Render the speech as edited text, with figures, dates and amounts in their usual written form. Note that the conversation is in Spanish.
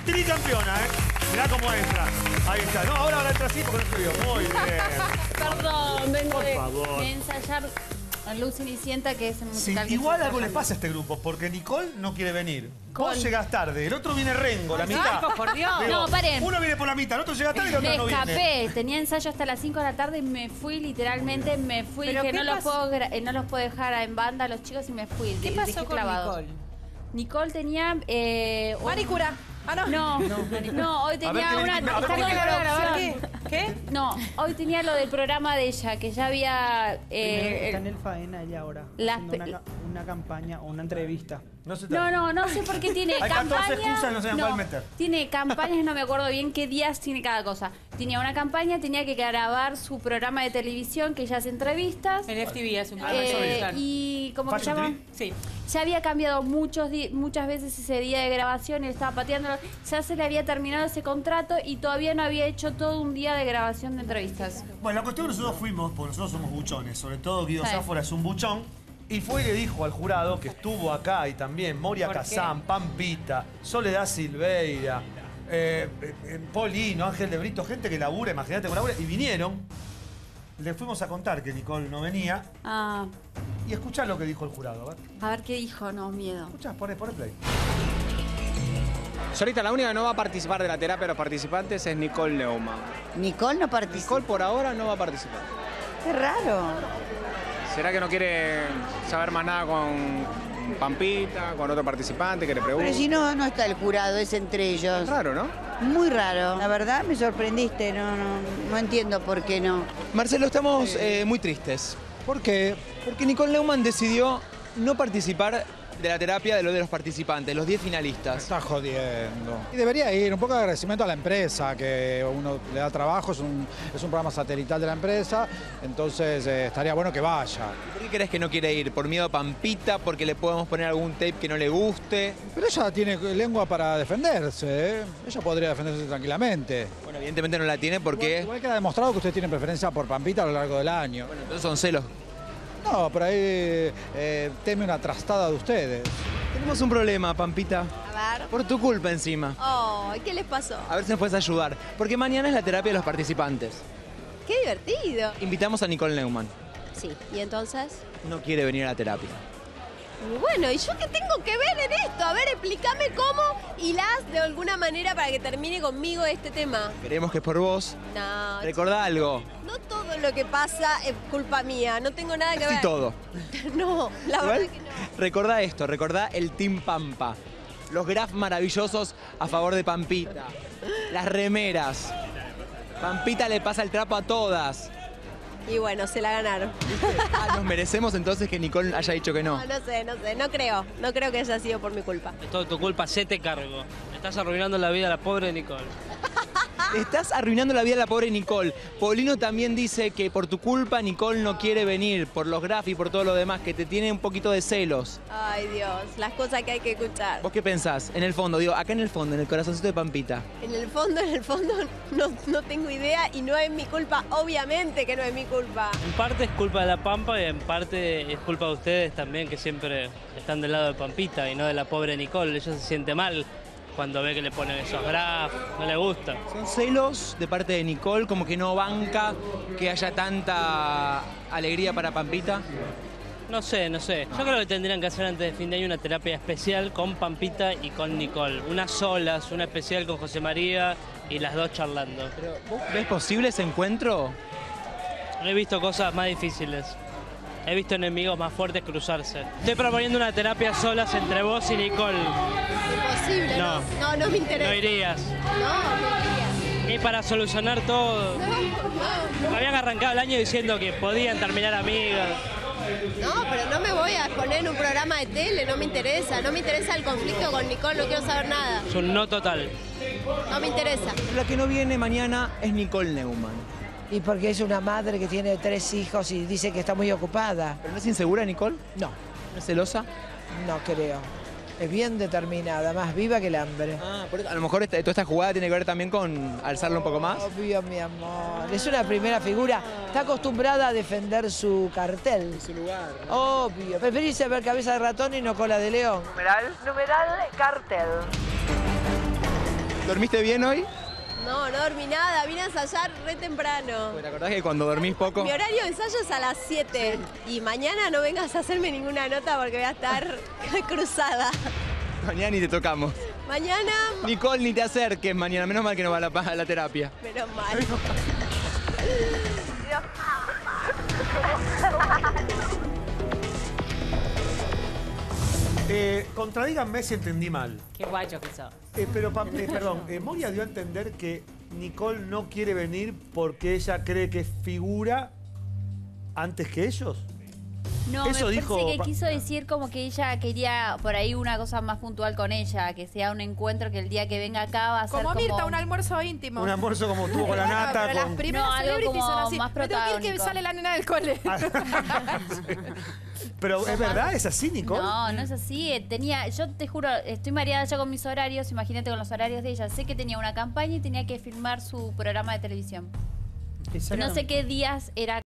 Tricampeona, ¿eh? Mirá cómo entra. Ahí está. No, ahora entra así porque no se vio. Muy bien. Perdón, vengo Por favor. de ensayar Luz Cenicienta, que es el Sí, musical. igual algo le pasa a este grupo, porque Nicole no quiere venir. Vos llegás tarde, el otro viene Rengo, la mitad. Por Dios. Digo, No, paren. uno viene por la mitad, el otro llega tarde y el otro Me no viene. escapé, tenía ensayo hasta las 5 de la tarde y me fui, literalmente me fui. ¿Pero Dije, qué no los, pasó? no los puedo dejar en banda a los chicos y me fui. ¿Qué Dejé pasó con clavados. Nicole? Nicole tenía... Manicura. Ah, no. No, hoy tenía A ver, una... a ver, está ¿cómo en que- producción. ¿Qué? No, hoy tenía lo del programa de ella, que ya había... Está en el Faena ella ahora, las haciendo una campaña o una entrevista. No se No sé por qué tiene Hay 14 campaña. excusas y no saben cuál meter. Tiene campañas, no me acuerdo bien qué días tiene cada cosa. Tenía una campaña, tenía que grabar su programa de televisión, que ella hace entrevistas. En FTV hace un Y como que Fashion llama... Tree. Sí. Ya había cambiado muchas veces ese día de grabación, él estaba pateándolo. Ya se le había terminado ese contrato y todavía no había hecho todo un día de grabación de entrevistas. Bueno, la cuestión es que nosotros fuimos, porque nosotros somos buchones, sobre todo Guido Sí. Sáfora es un buchón, y fue y le dijo al jurado que estuvo acá y también Moria ¿Por qué? Kazán, Pampita, Soledad Silveira, Polino, Ángel de Brito, gente que labura, imagínate que labura, y vinieron. Le fuimos a contar que Nicole no venía Ah, y escuchá lo que dijo el jurado. a ver qué dijo, no, miedo. Escuchá, poné play. Solita, la única que no va a participar de la terapia de los participantes es Nicole Neumann. Nicole no participa. Nicole por ahora no va a participar. Qué raro. ¿Será que no quiere saber más nada con Pampita, con otro participante que le pregunte? Pero si no está el jurado, es entre ellos. Es raro, ¿no? Muy raro. La verdad me sorprendiste, no entiendo por qué no. Marcelo, estamos muy tristes. ¿Por qué? Porque Nicole Neumann decidió no participar de la terapia de los participantes, los 10 finalistas. Está jodiendo. Y debería ir, un poco de agradecimiento a la empresa, que uno le da trabajo, es un programa satelital de la empresa, entonces estaría bueno que vaya. ¿Por qué crees que no quiere ir? ¿Por miedo a Pampita? ¿Porque le podemos poner algún tape que no le guste? Pero ella tiene lengua para defenderse, ¿eh? Ella podría defenderse tranquilamente. Bueno, evidentemente no la tiene porque... Igual queda demostrado que usted tiene preferencia por Pampita a lo largo del año. Bueno, entonces son celos. No, por ahí teme una trastada de ustedes. Tenemos un problema, Pampita. A ver. Por tu culpa encima. Oh, ¿qué les pasó? A ver si nos puedes ayudar. Porque mañana es la terapia de los participantes. Qué divertido. Invitamos a Nicole Neumann. Sí, ¿y entonces? No quiere venir a la terapia. Y bueno, ¿y yo qué tengo que ver en esto? A ver, explícame cómo hilás de alguna manera para que termine conmigo este tema. Queremos que es por vos. No, Recordá algo. no todo lo que pasa es culpa mía, no tengo nada que Casi ver. todo. No, la Igual, verdad que no. recordá esto, recordá el Team Pampa. Los grafs maravillosos a favor de Pampita. Las remeras. Pampita le pasa el trapo a todas. Y bueno, se la ganaron. Ah, nos merecemos entonces que Nicole haya dicho que no. No creo. No creo que haya sido por mi culpa. Es todo tu culpa, hacete cargo. Estás arruinando la vida a la pobre Nicole. Le estás arruinando la vida a la pobre Nicole. Polino también dice que por tu culpa Nicole no quiere venir, por los grafs y por todo lo demás, que te tiene un poquito de celos. Ay, Dios, las cosas que hay que escuchar. ¿Vos qué pensás? En el fondo, digo, acá en el fondo, en el corazoncito de Pampita. En el fondo, no tengo idea y no es mi culpa. Obviamente que no es mi culpa. En parte es culpa de la Pampa y en parte es culpa de ustedes también, que siempre están del lado de Pampita y no de la pobre Nicole. Ella se siente mal cuando ve que le ponen esos grafs, no le gusta. Son celos de parte de Nicole, como que no banca que haya tanta alegría para Pampita. No sé. Yo creo que tendrían que hacer antes de fin de año una terapia especial con Pampita y con Nicole. Unas solas, una especial con José María y las dos charlando. Pero, ¿vos ves posible ese encuentro? He visto cosas más difíciles. He visto enemigos más fuertes cruzarse. Estoy proponiendo una terapia solas entre vos y Nicole. Imposible, No. no me interesa. No irías. No iría. Y para solucionar todo. Habían arrancado el año diciendo que podían terminar amigas. No, pero no me voy a poner en un programa de tele, no me interesa. No me interesa el conflicto con Nicole, no quiero saber nada. Es un no total. No me interesa. La que no viene mañana es Nicole Neumann. Y porque es una madre que tiene 3 hijos y dice que está muy ocupada. ¿Pero no es insegura, Nicole? No, ¿No es celosa? no creo. Es bien determinada, más viva que el hambre. Ah, por eso, a lo mejor toda esta jugada tiene que ver también con alzarlo un poco más. Obvio, mi amor. Es una primera figura. Está acostumbrada a defender su cartel. Su lugar. Obvio. Preferís ver cabeza de ratón y no cola de león. Numeral cartel. ¿Dormiste bien hoy? No, no dormí nada, vine a ensayar re temprano. ¿Te acordás que cuando dormís poco? Mi horario de ensayo es a las 7 y mañana no vengas a hacerme ninguna nota porque voy a estar cruzada. Mañana ni te tocamos. Mañana... Nicole, ni te acerques mañana, menos mal que no va a la terapia. Menos mal. Contradíganme si entendí mal. Qué guacho que sos. Perdón, Moria dio a entender que Nicole no quiere venir porque ella cree que es figura antes que ellos. No, Eso me dijo... parece que quiso decir como que ella quería por ahí una cosa más puntual con ella, que sea un encuentro que el día que venga acá va a ser Como Mirta, un almuerzo íntimo. Un almuerzo como tuvo con la nata. Pero las primeras No, algo celebrities como son así. más Me tengo que ir que protagónico. sale la nena del cole. Pero es verdad, es así, Nicole. No, no es así. Yo te juro, estoy mareada ya con mis horarios, imagínate con los horarios de ella. Sé que tenía una campaña y tenía que filmar su programa de televisión. No sé qué días era